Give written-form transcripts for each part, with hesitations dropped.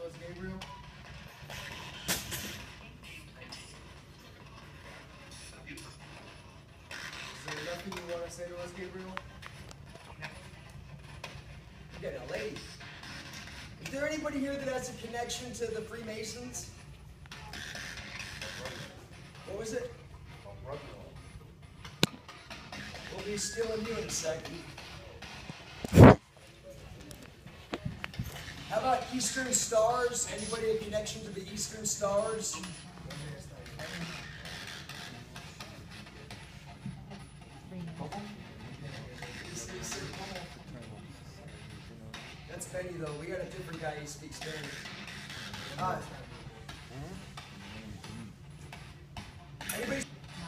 us, Gabriel? Is there nothing you want to say to us, Gabriel? Okay, now, ladies. Is there anybody here that has a connection to the Freemasons? What was it? We'll be stealing you in a second. How about Eastern Stars? Anybody a connection to the Eastern Stars? That's Benny though. We got a different guy who speaks Spanish. Anybody?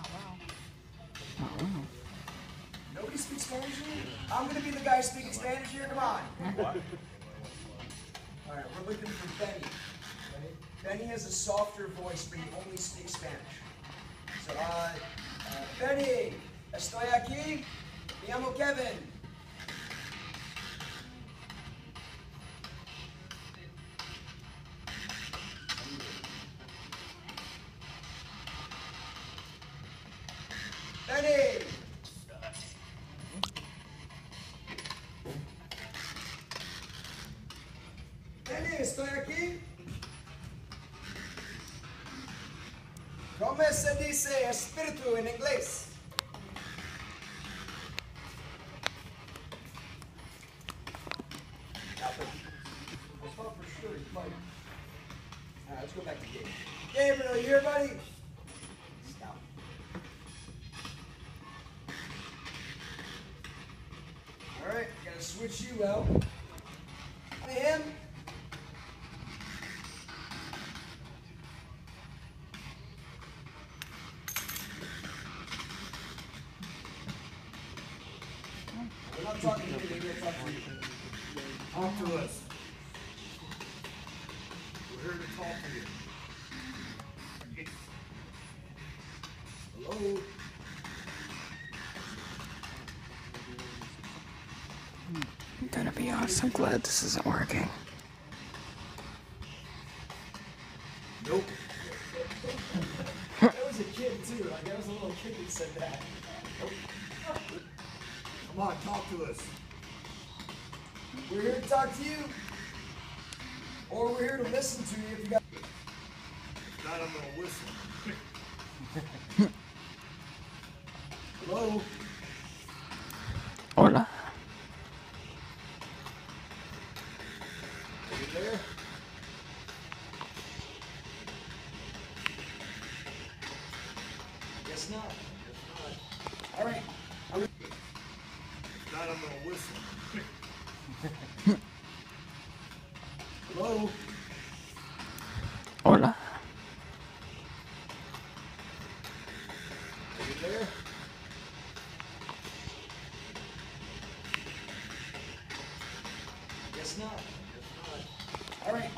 Nobody speaks Spanish here? I'm gonna be the guy speaking Spanish here. Come on. What? All right, we're looking for Benny. Benny has a softer voice, but he only speaks Spanish. So, Benny, estoy aquí. Me llamo Kevin. Benny. Benny, estoy aquí. ¿Cómo se dice espíritu en inglés? I thought for sure he might. All right, let's go back to Gabriel. Gabriel, you here, buddy? Stop. All right, gotta switch you out. Him. We're not talking to you, we're talking to you. Talk to us. We're here to talk to you. Hello? I'm gonna be honest, I'm glad this isn't working. Nope. That was a kid too. Like that was a little kid that said that. Nope. Come on, talk to us. We're here to talk to you, or we're here to listen to you if you got. If not, I'm gonna whistle. Hello? Hola. Are you there? Guess not. Guess not. All right. If not, I'm gonna whistle. Hello? Hola. Are you there? Guess not. Guess not. All right.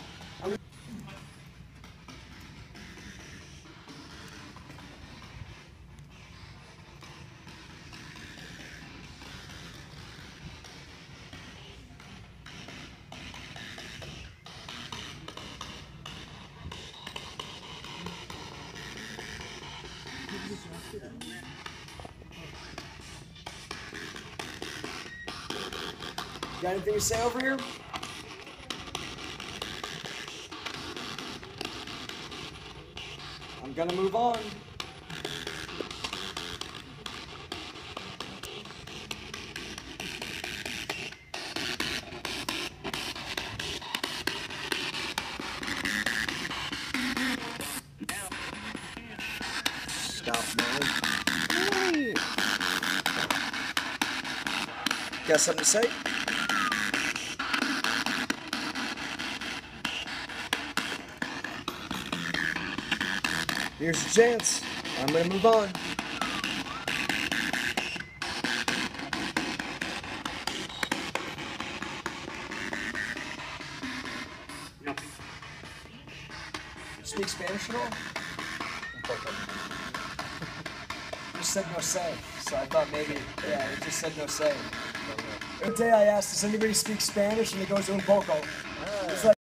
Got anything to say over here? I'm gonna move on. Stop, man. Got something to say? Here's your chance. I'm gonna move on. Speak Spanish at all? Just said no say, so I thought maybe, yeah, it just said no say. The other day I asked, does anybody speak Spanish? And it goes un poco. It's like